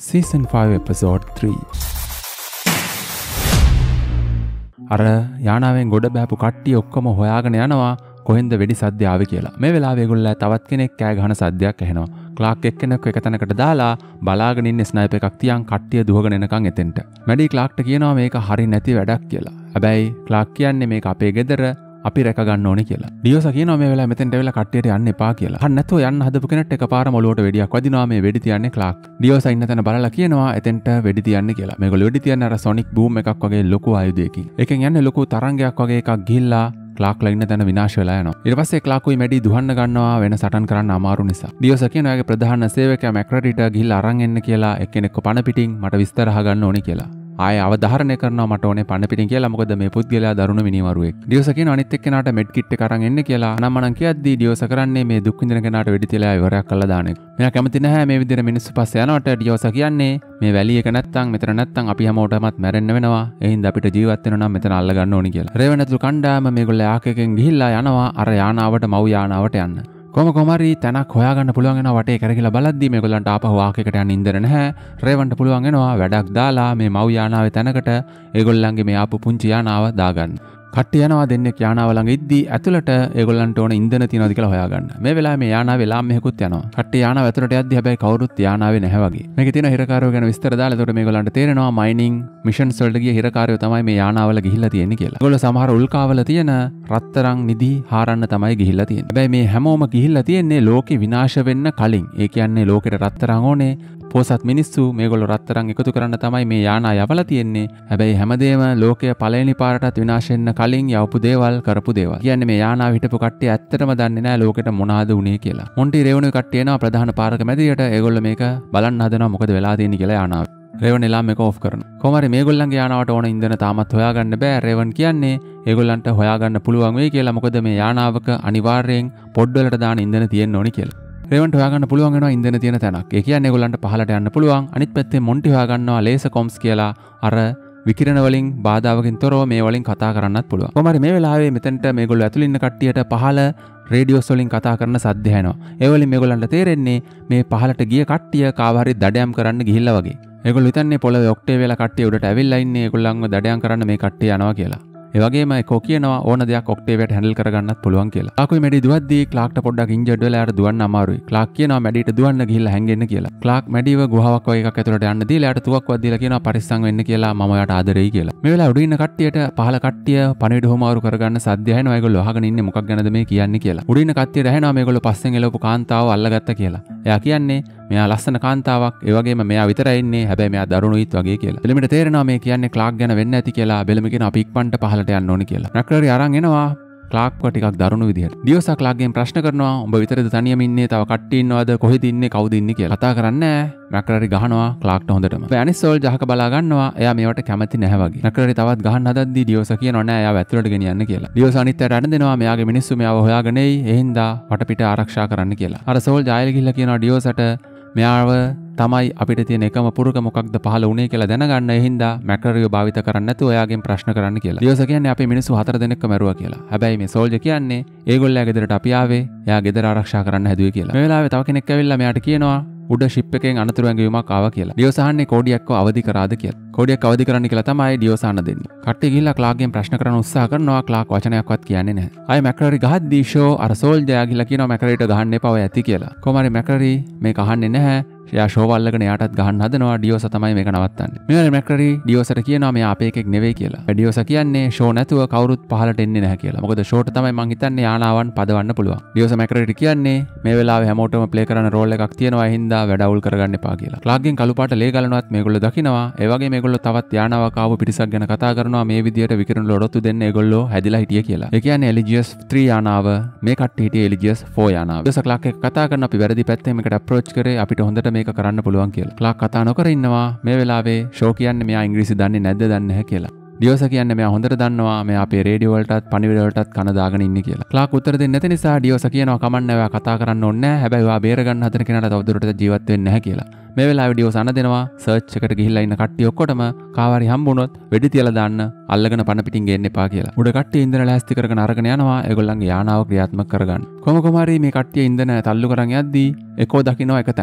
Season 5 Episode 3. අර යානාවෙන් ගොඩ බෑපු කට්ටිය ඔක්කොම හොයාගෙන යනවා කොහෙන්ද වෙඩි සද්ද ආවේ කියලා. මේ වෙලාවේ ඒගොල්ලෝ තවත් කෙනෙක් කෑ ගහන සද්දයක් ඇහෙනවා. ක්ලාක් එක්කෙනෙක් එක තැනකට දාලා බලාගෙන ඉන්න ස්නයිපර් එකක් තියන් කට්ටිය දුවගෙන එනකන් එතෙන්ට. මැඩි ක්ලාක්ට කියනවා මේක හරි නැති වැඩක් කියලා. හැබැයි ක්ලාක් කියන්නේ මේක අපේ ගෙදර අපි රැක ගන්න ඕනේ කියලා. ඩියෝසා කියනවා මේ වෙලාවේ මෙතෙන්ට ඇවිල්ලා කට්ටියට යන්න එපා කියලා. හරි නැතුව යන්න හදපු කෙනෙක්ට එකපාරම ඔලුවට වෙඩියක් වදිනවා. මේ වෙඩි තියන්නේ ක්ලාක්. ඩියෝසා ඉන්න තැන බලලා කියනවා එතෙන්ට වෙඩි තියන්න කියලා. මේගොල්ලෝ වෙඩි තියන්නේ අර සොනික් බූම් එකක් වගේ ලොකු ආයුධයකින්. එකෙන් යන්නේ ලොකු තරංගයක් වගේ එකක් ගිහිල්ලා ක්ලාක්ලා ඉන්න තැන විනාශ වෙලා යනවා. ඊට පස්සේ ක්ලාකුයි මැඩි දුහන්න ගන්නවා වෙන සටන් කරන්න අමාරු නිසා. ඩියෝසා කියනවා එයාගේ ප්‍රධාන සේවකයා මැක්‍රරිට ගිහිල්ලා අරන් එන්න කියලා එක්කෙනෙක්ව පණ පිටින් මට විස්තර අහගන්න ඕනේ කියලා. ආය අවධාරණය කරනවා මට ඕනේ පණ පිටින් කියලා. මොකද මේ පුද්ගලයා දරුණු මිනිමරුවෙක්. ඩියෝසා කියනවා අනිත් එක්කෙනාට මෙඩ් කිට් එක අරන් එන්න කියලා. අනම්මනම් කියද්දී ඩියෝසා කරන්නේ මේ දුක් විඳින කෙනාට වෙඩි තියලා ඉවරයක් කළා දාන එක. මෙයා කැමති නැහැ මේ විදිහට මිනිස්සු පස්සේ යනවට. ඩියෝසා කියන්නේ මේ වැලි එක නැත්තම් මෙතන නැත්තම් අපි හැමෝටමත් මැරෙන්න වෙනවා. ඒ හින්දා අපිට ජීවත් වෙනවා නම් මෙතන අල්ල ගන්න ඕනි කියලා. රේවනතුළු කණ්ඩායම මේගොල්ලෝ ආකකෙන් ගිහිල්ලා යනවා අර යානාවට මව් යානාවට යන්න. කොහොමරි තැනක් හොයාගන්න පුළුවන් වෙනවා. වටේ කරකිලා බලද්දී මේගොල්ලන්ට ආපහු ආකයකට යන්න ඉන්දර නැහැ. රේවන්ට පුළුවන් වෙනවා වැඩක් දාලා මේ මව් යානාවේ තැනකට ඒගොල්ලන්ගේ මේ ආපු පුංචි යානාව දාගන්න. කට්ටිය යනවා දෙන්නෙක් යානාව ළඟ ඉද්දී ඇතුළට ඒගොල්ලන්ට ඕන ඉන්ධන තියනවාද කියලා හොයාගන්න. මේ වෙලාවේ මේ යානාවේ ලාම් මෙහෙකුත් යනවා. කට්ටිය යානාව ඇතුළට යද්දී හැබැයි කවුරුත් යානාවේ නැහැ වගේ. මේකේ තියෙන හිරකාරයෝ ගැන විස්තර දාලා ඒකට මේගොල්ලන්ට තේරෙනවා මයිනින් මිෂන්ස් වලට ගිය හිරකාරයෝ තමයි මේ යානාවල ගිහිල්ලා තියෙන්නේ කියලා. ඒගොල්ලෝ සමහර උල්කාවල තියෙන රත්තරන් නිදි හාරන්න තමයි ගිහිල්ලා තියෙන්නේ. හැබැයි මේ හැමෝම ගිහිල්ලා තියෙන්නේ ලෝකෙ විනාශ වෙන්න කලින්. ඒ කියන්නේ ලෝකෙට රත්තරන් ඕනේ. පොසත් මිනිස්සු මේගොල්ලෝ රත්තරන් එකතු කරන්න තමයි මේ යානා යවලා තියෙන්නේ. හැබැයි හැමදේම ලෝකය පළවෙනි පාරටත් විනාශ වෙන්න කලින් යවපු දේවල් කරපු දේවල්. කියන්නේ මේ යානාව හිටපු කට්ටිය ඇත්තටම දන්නේ නැහැ ලෝකෙට මොනවාද උනේ කියලා. මොන්ටි රේවුනේ කට්ටිය එනවා ප්‍රධාන පාරක මැදියට. ඒගොල්ලෝ මේක බලන්න හදනවා මොකද වෙලා තියෙන්නේ කියලා යානාව. රේවන් එලාම් එක ඕෆ් කරනවා. කොහොමරි මේගොල්ලන්ගේ යානාවට ඕන ඉන්ධන තාමත් හොයාගන්න බෑ. රේවන් කියන්නේ ඒගොල්ලන්ට හොයාගන්න පුළුවන් වෙයි කියලා. මොකද මේ යානාවක අනිවාර්යෙන් පොඩ් වලට දාන ඉන්ධන තියෙන්න ඕනි කියලා. රේවන්ට හොයාගන්න පුළුවන් වෙනවා ඉන්ධන තියෙන තැනක්. ඒ කියන්නේ ඒගොල්ලන්ට පහලට යන්න පුළුවන්. අනිත් පැත්තේ මොන්ටි හොයාගන්නවා ලේසර් කොම්ස් කියලා අර විකිරණ වලින් බාධාවකින් තොරව මේ වලින් කතා කරන්නත් පුළුවන්. කොහොමරි මේ වෙලාවේ මෙතනට මේගොල්ලෝ ඇතුළේ ඉන්න කට්ටියට පහල රේඩියෝස් වලින් කතා කරන සද්ද ඇහෙනවා. ඒ වලින් මේගොල්ලන්ට තේරෙන්නේ මේ පහලට ගිය කට්ටිය කාව හරි දඩයම් කරන්න ගිහිල්ලා වගේ. ඒගොල්ලෝ හිතන්නේ පොළවේ ඔක්ටේ වෙලා කට්ටිය උඩට ඇවිල්ලා ඉන්නේ ඒගොල්ලන්ව දඩයම් කරන්න මේ කට්ටිය යනවා කියලා. ඒ වගේම එකෝ කියනවා ඕන දෙයක් ඔක්ටේවියට හැන්ඩල් කරගන්නත් පුළුවන් කියලා. ක්ලාකුයි මැඩි දුවද්දී ක්ලාක්ට පොඩ්ඩක් ඉන්ජර්ඩ් වෙලා යාට දුවන්න අමාරුයි. ක්ලාක් කියනවා මැඩිට දුවන්න ගිහිල්ලා හැංගෙන්න කියලා. ක්ලාක් මැඩිව ගුහාවක් වගේ එකක් ඇතුළට යන්න දීලා යාට තුවක්කුවක් දීලා කියනවා පරිස්සම් වෙන්න කියලා මම ඔයාට ආදරෙයි කියලා. මේ වෙලාව උඩ ඉන්න කට්ටියට පහල කට්ටිය පණිවිඩ හොමාරු කරගන්න සද්ද ඇහෙනවා. ඒගොල්ලෝ අහගෙන ඉන්නේ මොකක් ගැනද මේ කියන්නේ කියලා. උඩ ඉන්න කට්ටියට ඇහෙනවා මේගොල්ලෝ පස්සෙන් එළවපු කාන්තාව අල්ලගත්තා කියලා. එයා කියන්නේ මෙයා ලස්සන කාන්තාවක්. ඒ වගේම මෙයා විතරයි ඉන්නේ. හැබැයි මෙයා දරුණුයිත් වගේ කියලා. බෙලමිට තේරෙනවා මේ කියන්නේ ක්ලාක් ගැන වෙන්න ඇති කියලා. බෙලම කියන අපි ඉක්මනට පහලට යන්න ඕනි කියලා. මැක්‍රරි අරන් එනවා ක්ලාක්ව ටිකක් දරුණු විදිහට. ඩියෝසා ක්ලාක්ගෙන් ප්‍රශ්න කරනවා උඹ විතරද තනියම ඉන්නේ? තව කට්ටිය ඉන්නවද? කොහෙද ඉන්නේ? කවුද ඉන්නේ කියලා. කතා කරන්නේ නැහැ. මැක්‍රරි ගහනවා ක්ලාක්ට හොඳටම. අනිත් සෝල් ජහක බලා ගන්නවා. එයා මේවට කැමති නැහැ වගේ. මැක්‍රරි තවත් ගහන්න හදද්දී ඩියෝසා කියනවා නෑ එයාව ඇතුළට ගෙනියන්න කියලා. ඩියෝසා අනිත් අයට අඬ දෙනවා මෙයාගේ මිනිස්සු මෙයාව හොයාගෙන එයි. ඒ හින්දා වටපිට ආරක්ෂා කරන්න කියලා. අර සෝල් ජායල ගිහිල්ලා කියනවා ඩියෝසට මෙයාව තමයි අපිට තියෙන එකම පුරුක මොකක්ද පහළ වුණේ කියලා දැනගන්න. ඒ හින්දා මැක්‍රරියෝ භාවිත කරන්න නැතුව එයාගෙන් ප්‍රශ්න කරන්න කියලා. ඩියෝසා කියන්නේ අපේ මිනිස්සු 4 දෙනෙක්ව මැරුවා කියලා. හැබැයි මේ සෝල්ජර් කියන්නේ ඒගොල්ලෝ ගෙදරට අපි ආවේ එයා ගෙදර ආරක්ෂා කරන්න හැදුවේ කියලා. මේ වෙලාවේ තව කෙනෙක් ඇවිල්ලා මෙයාට කියනවා උඩ ෂිප් එකෙන් අනතුරු ඇඟවීමක් ආවා කියලා. ඩියෝසා අහන්නේ කෝඩියක්ව අවදි කරාද කියලා. කෝඩියක් අවදි කරන්න කියලා තමයි ඩියෝසා අහන්න දෙන්නේ. කට්ටිය ගිහිල්ලා ක්ලාක්ගෙන් ප්‍රශ්න කරන්න උත්සාහ කරනවා. ක්ලාක් වචනයක්වත් කියන්නේ නැහැ. ආයේ මැක්‍රරි ගහද්දී ෂෝ අර සෝල්ජර් ගිහිල්ලා කියනවා මැක්‍රරිට ගහන්න එපා ඔය ඇති කියලා. කොහොමරි මැක්‍රරි මේක අහන්නේ නැහැ. එයා ෂෝ වල්ලගෙන එයාටත් ගහන්න හදනවා. ඩියෝසා තමයි මේක නවත්තන්නේ. මේ මැක්‍රරි ඩියෝසට කියනවා මෙයා අපේ එකෙක් නෙවෙයි කියලා. ඩියෝසා කියන්නේ ෂෝ නැතුව කවුරුත් පහලට එන්නේ නැහැ කියලා. මොකද ෂෝට තමයි මං හිතන්නේ යානාවන් පදවන්න පුළුවන්. ඩියෝසා මැක්‍රරිට කියන්නේ මේ වෙලාවේ හැමෝටම ප්ලේ කරන රෝල් එකක් තියෙනවා. ඒ හින්දා වැඩ අවුල් කරගන්න එපා කියලා. ක්ලාක්ගෙන් කළු පාට ලේ ගලනවත් මේගොල්ලෝ දකිනවා. ඒ වගේ මේගොල්ලෝ තවත් යානාවක් ආව පිරිසක් ගැන කතා කරනවා. මේ විදියට විකිරණ ලොඩොත්තු දෙන්න ඒගොල්ලෝ හැදිලා හිටියේ කියලා. ඒ කියන්නේ එලිජියස් 3 යානාව මේ කට්ටිය හිටියේ එලිජියස් 4 යානාව. ඩියෝසා ක්ලාක් එක කතා කරන අපි වැරදි පැත්තෙන් මේකට අප්‍රෝච් කරේ අපිට හොඳට මේක කරන්න පුළුවන් කියලා. ක්ලාක් කතා නොකර ඉන්නවා. මේ වෙලාවේ ෂෝ කියන්නේ මෙයා ඉංග්‍රීසි දන්නේ නැද්ද දන්නේ නැහැ කියලා. ඩියෝසා කියන්නේ මෙයා හොඳට දන්නවා මෙයා අපේ රේඩියෝ වලටත් පණිවිඩ වලටත් කන දාගෙන ඉන්නේ කියලා. ක්ලාක් උත්තර දෙන්නේ නැති නිසා ඩියෝසා කියනවා කමන්නේ ඔයා කතා කරන්න ඕනේ නැහැ. හැබැයි ඔයා බේර ගන්න හදන කෙනාට තවදුරටත් ජීවත් වෙන්නේ නැහැ කියලා. මේ වෙලාවේ ඩියෝසා අන දෙනවා සර්ච් එකට ගිහිල්ලා ඉන්න කට්ටිය ඔක්කොටම කාවාරි හම්බුනොත් වෙඩි තියලා දාන්න අල්ලගෙන පණ පිටින් ගේන්න එපා කියලා. උඩ කට්ටිය ඉන්ධන ලෑස්ති කරගෙන අරගෙන යනවා ඒගොල්ලන්ගේ යානාව ක්‍රියාත්මක කරගන්න. කොහොම හරි මේ කට්ටිය ඉන්ධන තල්ලු කරන් යද්දී එකෝ දකින්න එක තැනක්.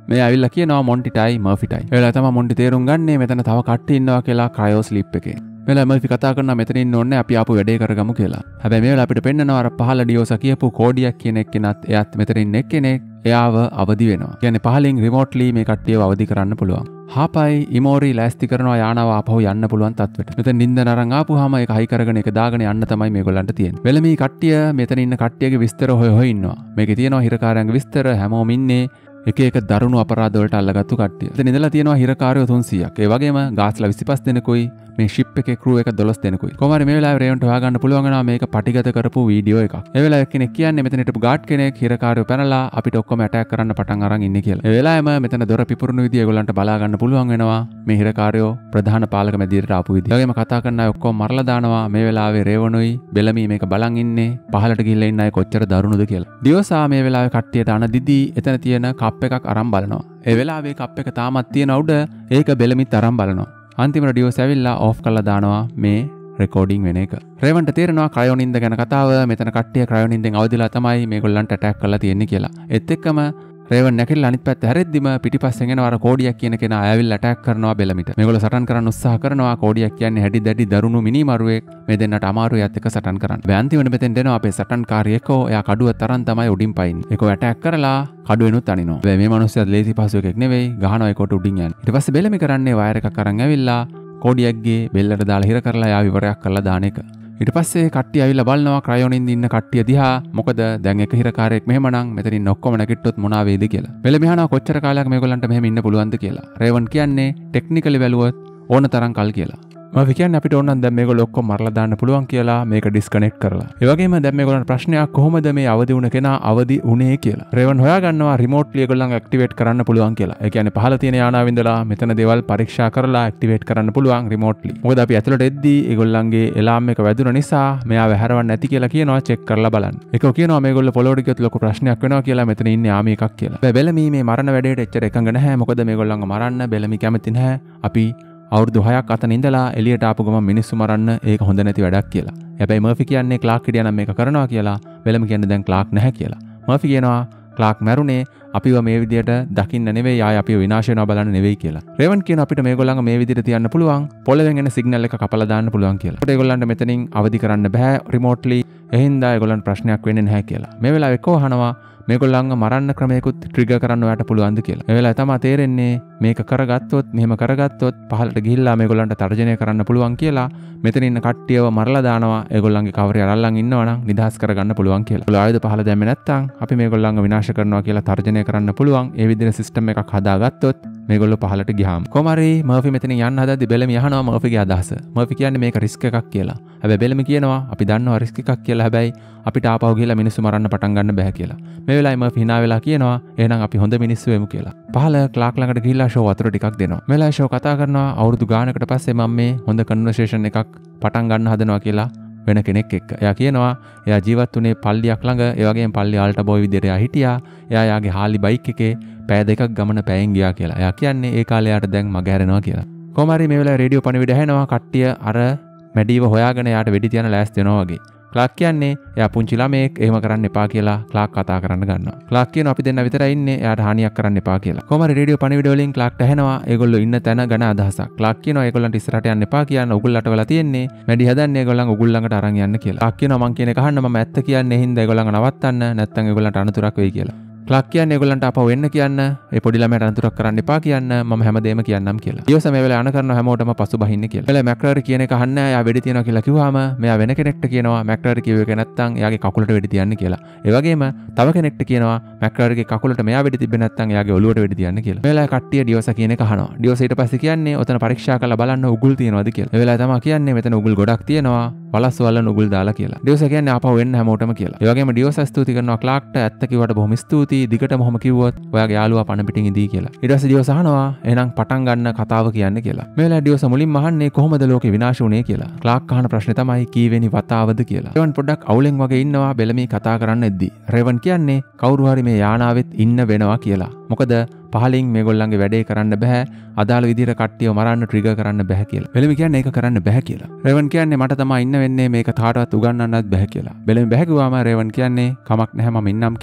මේ ඇවිල්ලා කියනවා මොන්ටිටයි මර්ෆිටයි. ඒ වෙලාව තමයි මොන්ටි තේරුම් ගන්නේ මෙතන තව කට්ටිය ඉන්නවා කියලා ක්‍රයෝ ස්ලීප් එකේ. මෙලා මර්ෆි කතා කරනවා මෙතන ඉන්න ඕනේ අපි ආපු වැඩේ කරගමු කියලා. හැබැයි මේ වෙලාව අපිට පෙන්නනවා අර පහළ ඩියෝසා කියපු කෝඩියක් කියන එක්කෙනත් එයාත් මෙතන ඉන්න එක්කෙනෙක් එයාව අවදි වෙනවා. කියන්නේ පහලින් රිමෝට්ලි මේ කට්ටියව අවදි කරන්න පුළුවන්. හාපයි ඉමෝරි ලෑස්ති කරනවා යානාව ආපහු යන්න පුළුවන් තත්ත්වෙට. මෙතන නිින්ද නරන් ආපුවාම ඒක හයි කරගෙන ඒක දාගෙන යන්න තමයි මේගොල්ලන්ට තියෙන්නේ. වෙලමී කට්ටිය මෙතන ඉන්න කට්ටියගේ විස්තර හොය ඉන්නවා. මේකේ තියෙනවා හිරකාරයන්ගේ විස්තර හැමෝම ඉන්නේ එක එක දරුණු අපරාධ වලට අල්ලගත්තු කට්ටිය. එතන ඉඳලා තියෙනවා හිරකාරයෝ 300ක්. ඒ වගේම ගාස්ලා 25 දෙනෙකුයි මේ ෂිප් එකේ ක්‍රූ එක 12 දෙනෙකුයි. කොහොමද මේ වෙලාවේ රේවන්ට හොයාගන්න පුළුවන් වෙනවා මේක පටිගත කරපු වීඩියෝ එකක්. ඒ වෙලාවේ කෙනෙක් කියන්නේ මෙතන හිටපු ගාඩ් කෙනෙක් හිරකාරයෝ පැනලා අපිට ඔක්කොම ඇටැක් කරන්න පටන් අරන් ඉන්නේ කියලා. ඒ වෙලාවෙම මෙතන දොර පිපුරුණු විදිය ඒගොල්ලන්ට බලා ගන්න පුළුවන් වෙනවා මේ හිරකාරයෝ ප්‍රධාන පාලක මැදිරියට ආපු විදිය. ඒ වගේම කතා කරන අය ඔක්කොම මරලා දානවා. මේ වෙලාවේ රේවණුයි බෙලමී මේක බලන් ඉන්නේ පහලට ගිහිල්ලා ඉන්න අය කොච්චර දරුණුද කියලා. දිවසා මේ වෙලාවේ කට්ටියට අනදිදී එතන තියෙන කප් එකක් අරන් බලනවා. ඒ වෙලාවේ කප් එක තාමත් තියෙන උඩ ඒක බෙලමිත් අරන් බලනවා. අන්තිමට ඩියෝස් ඇවිල්ලා ඕෆ් කරලා දානවා මේ රෙකෝඩින් වෙන එක. රේවන්ට තේරෙනවා ක්‍රයෝනින්ද ගැන කතාව මෙතන කට්ටිය ක්‍රයෝනින්දෙන් අවදිලා තමයි මේගොල්ලන්ට ඇටැක් කරලා තියෙන්නේ කියලා. ඒත් එක්කම රේවන් නැකිලා අනිත් පැත්ත හැරෙද්දිම පිටිපස්සෙන් එනවා අර කෝඩියක් කියන කෙනා ඇවිල්ලා ඇටැක් කරනවා බෙලමිට. මේගොල්ලෝ සටන් කරන්න උත්සාහ කරනවා. කෝඩියක් කියන්නේ හැඩි දැඩි දරුණු මිනිමරුවෙක්. මේ දෙන්නට අමාරුයි යත් එක සටන් කරන්න. බෑ අන්තිමට මෙතෙන් දෙනවා අපේ සටන්කාරියෙක්ව. එයා කඩුව තරන් තමයි උඩින් පයින්නේ. ඒකව ඇටැක් කරලා කඩුවෙනුත් අනිනවා. මේ මිනිස්සයා ලේසි පහසු එකෙක් නෙවෙයි. ගහනවා ඒකට උඩින් යන්නේ. ඊට පස්සේ බෙලමි කරන්නේ වයර් එකක් අරන් ඇවිල්ලා කෝඩියක්ගේ බෙල්ලට දාලා හිර කරලා යා විවරයක් කරලා දාන එක. ඊට පස්සේ කට්ටිය ඇවිල්ලා බලනවා ක්‍රයෝනින්ද ඉන්න කට්ටිය දිහා. මොකද දැන් එක හිරකාරයෙක් මෙහෙමනම් මෙතන ඉන්න ඔක්කොම නැගිට්ටොත් මොනවා වේද කියලා. බෙලමි අහනවා කොච්චර කාලයක් මේගොල්ලන්ට මෙහෙම ඉන්න පුළුවන්ද කියලා. රේවන් කියන්නේ ටෙක්නිකලි බැලුවොත් ඕන තරම් කල් කියලා. මම කියන්නේ අපිට ඕන නම් දැන් මේගොල්ලෝ ඔක්කොම මරලා දාන්න පුළුවන් කියලා මේක ඩිස්කනෙක්ට් කරලා. ඒ වගේම දැන් මේගොල්ලන්ට ප්‍රශ්නයක් කොහොමද මේ අවදි වුණ කෙනා අවදි වුණේ කියලා. රේවන් හොයාගන්නවා රිමෝට්ලි ඒගොල්ලන් ඇක්ටිවේට් කරන්න පුළුවන් කියලා. ඒ කියන්නේ පහළ තියෙන යානාව ඉඳලා මෙතන දේවල් පරීක්ෂා කරලා ඇක්ටිවේට් කරන්න පුළුවන් රිමෝට්ලි. මොකද අපි ඇතුළට එද්දී ඒගොල්ලන්ගේ එලාම් එක වැදුන නිසා මෙයාව හැරවන්න නැති කියලා කියනවා චෙක් කරලා බලන්න. ඒකෝ කියනවා මේගොල්ලෝ පොළොවට ගියොත් ලොකු ප්‍රශ්නයක් වෙනවා කියලා මෙතන ඉන්නේ ආමි එකක් කියලා. බෙලමි මේ මරණ වැඩේට එච්චර එකඟ නැහැ. මොකද මේගොල්ලන්ව මරන්න බෙලමි කැමති නැහැ. අපි අවුරුදු 6ක් අතන ඉඳලා එළියට ආපු ගමන් මිනිස්සු මරන්න ඒක හොඳ නැති වැඩක් කියලා. හැබැයි මර්ෆි කියන්නේ ක්ලාක් හිටියා නම් මේක කරනවා කියලා. බෙලමි කියන්නේ දැන් ක්ලාක් නැහැ කියලා. මර්ෆි කියනවා ක්ලාක් මැරුණේ අපිව මේ විදියට දකින්න නෙවෙයි ආය අපිව විනාශ වෙනවා බලන්න නෙවෙයි කියලා. රේවන් කියන අපිට මේගොල්ලන්ව මේ විදියට තියන්න පුළුවන්. පොළවෙන් එන සිග්නල් එක කපලා දාන්න පුළුවන් කියලා. ඒකට ඒගොල්ලන්ට මෙතනින් අවදි කරන්න බෑ රිමෝට්ලි. එහෙන්දා ඒගොල්ලන්ට ප්‍රශ්නයක් වෙන්නේ නැහැ කියලා. මේ වෙලාවේ එක්කව අහනවා මේගොල්ලන්ව මරන්න ක්‍රමයකුත් ට්‍රිගර් කරන්න ඔයාලට පුළුවන්ද කියලා. ඒ වෙලාවේ තමයි තේරෙන්නේ මේක කරගත්තොත් මෙහෙම කරගත්තොත් පහළට ගිහිල්ලා මේගොල්ලන්ට තර්ජනය කරන්න පුළුවන් කියලා. මෙතන ඉන්න කට්ටියව මරලා දානවා. ඒගොල්ලන්ගේ කවරේ අරල්ලන් ඉන්නවනම් නිදහස් කරගන්න පුළුවන් කියලා. ඒගොල්ලෝ ආයුධ පහළ දැම්මේ නැත්නම් අපි මේගොල්ලන්ව විනාශ කරනවා කියලා තර්ජනය කරන්න පුළුවන්. ඒ විදිහේ සිස්ටම් එකක් හදාගත්තොත් මේගොල්ලෝ පහළට ගියාම කොහමරි මර්ෆි මෙතනින් යන්න හදද්දි බෙලමි අහනවා මර්ෆිගේ අදහස. මර්ෆි කියන්නේ මේක රිස්ක් එකක් කියලා. හැබැයි බෙලමි කියනවා අපි දන්නවා රිස්ක් එකක් කියලා. හැබැයි අපිට ආපහු ගිහලා මිනිස්සු මරන්න පටන් ගන්න බෑ කියලා. මේ වෙලාවේ මර්ෆි hina වෙලා කියනවා එහෙනම් අපි හොඳ මිනිස්සු වෙමු කියලා. පහළ ක්ලාක් ළඟට ගිහිල්ලා ෂෝ වතුර ටිකක් දෙනවා. මේ වෙලාවේ ෂෝ කතා කරනවා අවුරුදු ගානකට පස්සේ මම මේ හොඳ කන්වර්සේෂන් එකක් පටන් ගන්න හදනවා කියලා වෙන කෙනෙක් එක්ක. එයා කියනවා එයා ජීවත් වුණේ පල්ලියක් ළඟ. ඒ වගේම පල්ලි ආල්ට බෝයි විදියට එයා හිටියා. එයා යාගේ හාලි බයික් එකේ පැය දෙකක් ගමන පැයෙන් ගියා කියලා. එයා කියන්නේ ඒ කාලේ යාට දැන් මග හැරෙනවා කියලා. කොහොම හරි මේ වෙලාවේ රේඩියෝ පණිවිඩ ඇහෙනවා. කට්ටිය අර මැඩීව හොයාගෙන යාට වෙඩි තියන ලෑස්ති වෙනවා වගේ. ක්ලාක් කියන්නේ එයා පුංචි ළමයෙක් එහෙම කරන්න එපා කියලා ක්ලාක් කතා කරන්න ගන්නවා. ක්ලාක් කියනවා අපි දෙන්න විතරයි ඉන්නේ එයාට හානියක් කරන්න එපා කියලා. කොහොම හරි රේඩියෝ පණිවිඩ වලින් ක්ලාක්ට ඇහෙනවා ඒගොල්ලෝ ඉන්න තැන ගැන අදහසක්. ක්ලාක් කියනවා ඒගොල්ලන්ට ඉස්සරහට යන්න එපා කියන උගුල් අට වෙලා තියෙන්නේ. මැඩි හදන්නේ ඒගොල්ලන් උගුල් ළඟට අරන් යන්න කියලා. ක්ලාක් කියනවා මං කියන එක අහන්න මම ඇත්ත කියන්නේ හින්දා ඒගොල්ලන්ව නවත්තන්න නැත්නම් ඒගොල්ලන්ට අනතුරක් වෙයි කියලා. ක්ලාක් කියන්නේ ඒගොල්ලන්ට ආපහු එන්න කියන්න ඒ පොඩි ළමයාට අනතුරක් කරන්න එපා කියන්න මම හැමදේම කියන්නම් කියලා. ඊවස මේ වෙලාව අන කරනවා හැමෝටම පසු බහින්න කියලා. එළ මැක්ලරි කියන එක අහන්නේ එයා වෙඩි තියනවා කියලා කිව්වම මෙයා වෙන කෙනෙක්ට කියනවා මැක්ලරි කිව්ව එක නැත්තම් එයාගේ කකුලට වෙඩි තියන්න කියලා. ඒ වගේම තව කෙනෙක්ට කියනවා මැක්ලරිගේ කකුලට මෙයා වෙඩි තිබ්බේ නැත්තම් එයාගේ ඔළුවට වෙඩි තියන්න කියලා. මේ වෙලාවේ කට්ටිය ඩියෝස කියන එක අහනවා. ඩියෝස ඊට පස්සේ කියන්නේ ඔතන පරීක්ෂා කරලා බලන්න උගුල් තියනවාද කියලා. ඒ වෙලාවේ තමයි කියන්නේ මෙතන උගුල් ගොඩක් තියෙනවා. වලස් වලන උගුල් දාලා කියලා. ඩියෝස කියන්නේ ආපහු එන්න හැමෝටම කියලා. ඒ වගේම ඩියෝස ස්තුති කරනවා ක්ලාක්ට ඇත්ත කිව්වට බොහොම ස්තුතියි. දිගටම ඔහොම කිව්වොත් ඔයාගේ යාළුවා පණ පිටින් ඉදී කියලා. ඊට පස්සේ ඩියෝස අහනවා එහෙනම් පටන් ගන්න කතාව කියන්නේ කියලා. මේ වෙලාවේ ඩියෝස මුලින්ම අහන්නේ කොහොමද ලෝකේ විනාශ වුනේ කියලා. ක්ලාක් අහන ප්‍රශ්නේ තමයි කීවෙනි වතාවද කියලා. රේවන් පොඩ්ඩක් අවුලෙන් වගේ ඉන්නවා බෙලමී කතා කරන්න එද්දී. රේවන් කියන්නේ කවුරු හරි මේ යානාවෙත් ඉන්න වෙනවා කියලා. මොකද පහලින් මේගොල්ලන්ගේ වැඩේ කරන්න බෑ. අදාළ විදිහට කට්ටියව මරන්න ට්‍රිගර් කරන්න බෑ කියලා. බෙලමි කියන්නේ ඒක කරන්න බෑ කියලා. රේවන් කියන්නේ මට තමයි ඉන්න වෙන්නේ මේක කාටවත් උගන්වන්නත් බෑ කියලා. බෙලමි බෑ කිව්වම රේවන් කියන්නේ කමක් නැහැ මම ඉන්නම් කියලා.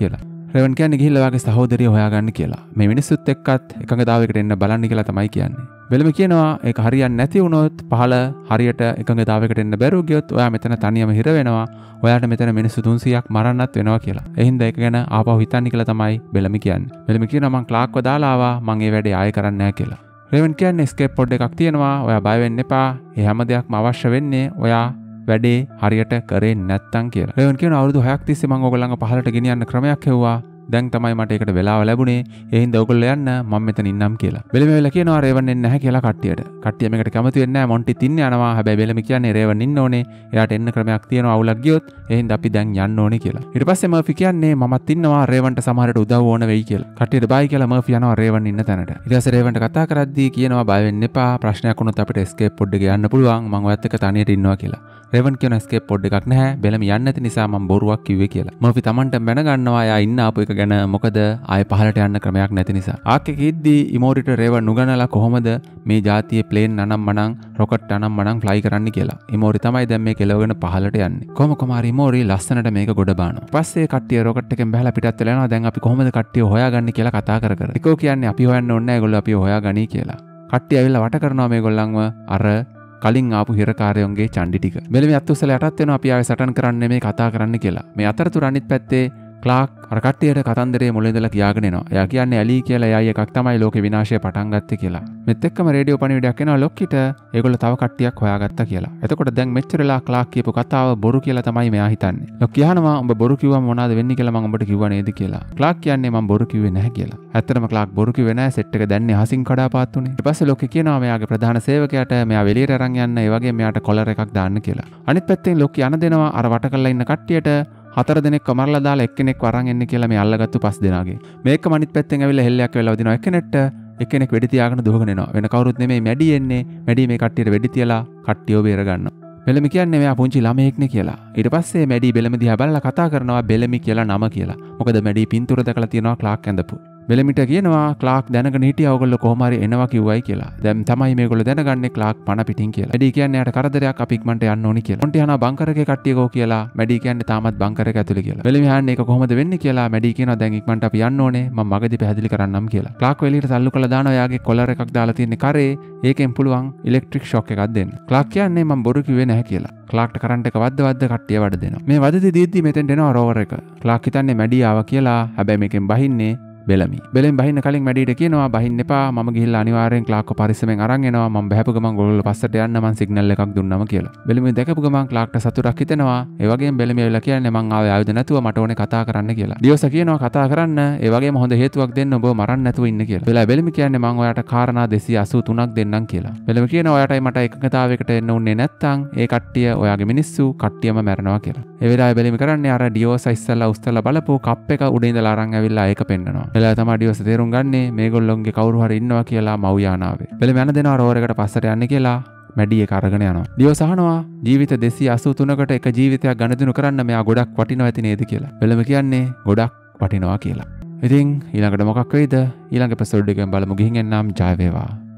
රේවන් කියන්නේ ගිහිල්ලා ඔයාගේ සහෝදරිය හොයාගන්න කියලා. මේ මිනිස්සුත් එක්කත් එකඟතාවයකට එන්න බලන්න කියලා තමයි කියන්නේ. බෙලම කියනවා ඒක හරියන්නේ නැති වුණොත් පහළ හරියට එකඟතාවයකට එන්න බැරුව ගියොත් ඔයා මෙතන තනියම හිර වෙනවා. ඔයාට මෙතන මිනිස්සු 300ක් මරන්නත් වෙනවා කියලා. ඒ හින්දා ඒක ගැන ආපහු හිතන්න කියලා තමයි බෙලම කියන්නේ. බෙලම කියනවා මං ක්ලාක්ව දාලා ආවා. මං ඒ වැඩේ ආයෙ කරන්නේ නැහැ කියලා. රේවන් කියන්නේ escape pod එකක් තියෙනවා. ඔයා බය වෙන්න එපා. ඒ හැම දෙයක්ම අවශ්‍ය වෙන්නේ ඔයා වැඩේ හරියට කරේ නැත්තම් කියලා. රේවන් කියනවා අවුරුදු 6ක් තිස්සේ මම ඔයගොල්ලන්ව පහළට ගෙනියන්න ක්‍රමයක් හෙව්වා. දැන් තමයි මට ඒකට වෙලාව ලැබුණේ. ඒ හින්දා ඔයගොල්ලෝ යන්න මම මෙතන ඉන්නම් කියලා. බෙලම වෙලා කියනවා රේවන් එන්නේ නැහැ කියලා කට්ටියට. කට්ටිය මේකට කැමති වෙන්නේ නැහැ. මොන්ටිත් ඉන්න යනවා. හැබැයි බෙලම කියන්නේ රේවන් ඉන්න ඕනේ. එයාට එන්න ක්‍රමයක් තියෙනවා අවුලක් ගියොත්. ඒ හින්දා අපි දැන් යන්න ඕනේ කියලා. ඊට පස්සේ මර්ෆි කියන්නේ මමත් ඉන්නවා රේවන්ට සමහරට උදව් ඕන වෙයි කියලා. කට්ටියට බයි කියලා මර්ෆි යනවා රේවන් ඉන්න තැනට. ඊට පස්සේ රේවන්ට කතා කරද්දී කියනවා බය වෙන්න එපා. ප්‍රශ්නයක් වුණොත් අපිට escape pod එකේ යන්න පුළුවන්. මම ඔයත් එක්ක තනියට ඉන්නවා කියලා. රේවන් කියන escape pod එකක් නැහැ. බෙලම යන්නේ නැති නිසා මම බොරුවක් කිව්වේ කියලා. මර්ෆි Tamanට බැන ගන්නවා එයා ඉන්න ආපු එක ගැන. මොකද ආයෙ පහලට යන්න ක්‍රමයක් නැති නිසා. ආක්කේ ඉද්දී ඉමෝරිට රේවන් නුගනලා කොහොමද මේ ජාතියේ ප්ලේන් නනම්මනම් රොකට් නනම්මනම් ෆ්ලයි කරන්න කියලා. ඉමෝරි තමයි දැන් මේ කෙලවගෙන පහලට යන්නේ. කොහොම කොමාරි ඉමෝරි ලස්සනට මේක ගොඩ බානවා. පස්සේ කට්ටිය රොකට් එකෙන් බහලා පිටත් වෙලා යනවා. දැන් අපි කොහොමද කට්ටිය හොයාගන්නේ කියලා කතා කර කර. එකෝ කියන්නේ අපි හොයන්න ඕනේ නැහැ. ඒගොල්ලෝ අපි හොයාගනී කියලා. කට්ටිය ඇවිල්ලා වට කරනවා මේගොල්ලන්ව අර කලින් ආපු හිරකාරයන්ගේ චණ්ඩි ටික. මෙලෙම යත්තුස්සල යටත් වෙනවා අපි ආයෙ සටන් කරන්නේ මේ කතා කරන්න කියලා. මේ අතරතුර අනිත් පැත්තේ ක්ලාක් අර කට්ටියට කතන්දරේ මුලින් ඉඳලා කියාගෙන එනවා. එයා කියන්නේ ඇලි කියලා එයායි එකක් තමයි ලෝකේ විනාශය පටන් ගත්තේ කියලා. මෙත් එක්කම රේඩියෝ පණිවිඩයක් එනවා ලොක්කිට ඒගොල්ලෝ තව කට්ටියක් හොයාගත්තා කියලා. එතකොට දැන් මෙච්චරලා ක්ලාක් කියපු කතාව බොරු කියලා තමයි මෙයා හිතන්නේ. ලොක් කියනවා උඹ බොරු කිව්වම මොනවද වෙන්නේ කියලා මම උඹට කිව්වා නේද කියලා. ක්ලාක් කියන්නේ මම බොරු කිව්වේ නැහැ කියලා. ඇත්තටම ක්ලාක් බොරු කිව්වේ නැහැ. සෙට් එක දැන්නේ හසින් කඩාපාත් උනේ. ඊට පස්සේ ලොක් කියනවා මෙයාගේ ප්‍රධාන සේවකයාට මෙයා වෙලියට අරන් යන්න ඒ වගේ මෙයාට කොලර් එකක් දාන්න කියලා. අනිත් පැත්තෙන් ලොක් යන දෙනවා අර වට කරලා ඉන්න කට්ටියට 4 දෙනෙක් කමරලා දාලා එක්කෙනෙක් වරන් එන්න කියලා මේ අල්ලගත්තු 5 දෙනාගේ. මේක අනිත් පැත්තෙන් ඇවිල්ලා හෙල්ලයක් වෙලා වදිනවා එක්කෙනෙක්ට. එක්කෙනෙක් වෙඩි තියාගෙන දුවගෙන එනවා. වෙන කවුරුත් නෙමෙයි මැඩි එන්නේ. මැඩි මේ කට්ටියට වෙඩි තියලා කට්ටියව බේර ගන්නවා. බෙලමි කියන්නේ මෙයා පුංචි ළමයෙක්නේ කියලා. ඊට පස්සේ මැඩි බෙලමි දිහා බලලා කතා කරනවා බෙලමි කියලා නම කියලා. මොකද මැඩි පින්තූර දැකලා තියෙනවා ක්ලාක් ඇඳපු. බෙලමිට කියනවා ක්ලාක් දැනගෙන හිටියා ඔයගොල්ලෝ කොහොම හරි එනවා කිව්වයි කියලා. දැන් තමයි මේගොල්ලෝ දැනගන්නේ ක්ලාක් පණ පිටින් කියලා. මැඩි කියන්නේ යාට කරදරයක් අපි ඉක්මනට යන්න ඕනි කියලා. මොන්ටි අහනවා බංකර් එකේ කට්ටිය කෝ කියලා. මැඩි කියන්නේ තාමත් බංකර් එක ඇතුලේ කියලා. බෙලමි අහන්නේ ඒක කොහොමද වෙන්නේ කියලා. මැඩි කියනවා දැන් ඉක්මනට අපි යන්න ඕනේ. මම මගදී පැහැදිලි කරන්නම් කියලා. ක්ලාක් එළියට තල්ලු කරලා දානවා යාගේ කොලර් එකක් දාලා තියෙන කරේ. ඒකෙන් පුළුවන් ඉලෙක්ට්‍රික් ෂොක් එකක් දෙන්න. ක්ලාක් කියන්නේ මම බොරු කිව්වේ නැහැ කියලා. ක්ලාක්ට කරන්ට් එක වද්ද කට්ටිය වඩ දෙනවා. මේ වදදී දීද්දි මෙතෙන්ට එනවා රෝවර් එක. ක්ලාක් හිතන්නේ මැඩි ආවා කියලා. හැබැයි මේකෙන් බහින්නේ බෙලමි. බෙලෙන් බහින්න කලින් මැඩිට කියනවා බහින්න එපා. මම ගිහිල්ලා අනිවාර්යෙන් ක්ලාක්ව පරිස්සමෙන් අරන් එනවා. මම බහැපු ගමන් ඔයගොල්ලෝ පස්සට යන්න මම සිග්නල් එකක් දුන්නම කියලා. බෙලමි දැකපු ගමන් ක්ලාක්ට සතුටක් හිතෙනවා. ඒ වගේම බෙලමි ඇවිල්ලා කියන්නේ මං ආවේ ආයුධ නැතුව මට ඕනේ කතා කරන්න කියලා. ඩියෝස කියනවා කතා කරන්න. ඒ වගේම හොඳ හේතුවක් දෙන්න ඔබව මරන්න නැතුව ඉන්න කියලා. බෙලමි කියන්නේ මං ඔයාට කාරණා 283ක් දෙන්නම් කියලා. බෙලමි කියනවා ඔයාටයි මට එකඟතාවයකට එන්න උන්නේ නැත්තම් ඒ කට්ටිය ඔයාගේ මිනිස්සු කට්ටියම මැරනවා කියලා. ඒ වෙලාවේ බෙලමි කරන්නේ අර ඩියෝස ඉස්සල්ලා උස්සලා බලපුව කප් එක උඩ ඉඳලා අරන් ඇවිල්ලා ඒක පෙන්නනවා. එලා තමයි ඩියෝස තේරුම් ගන්නේ මේගොල්ලොන්ගේ කවුරු හරි ඉන්නවා කියලා මව් යානාවේ. බෙලමි යන දෙනවා රෝවර් එකට පස්සට යන්න කියලා මැඩි එක අරගෙන යනවා. ඩියෝස අහනවා ජීවිත 283කට එක ජීවිතයක් ගණදිනු කරන්න මෙයා ගොඩක් වටිනවා ඇති නේද කියලා. බෙලමි කියන්නේ ගොඩක් වටිනවා කියලා. ඉතින් ඊළඟට මොකක් වෙයිද? ඊළඟ එපිසෝඩ් එකෙන් බලමු. ගිහින් එන්නම් ජය වේවා.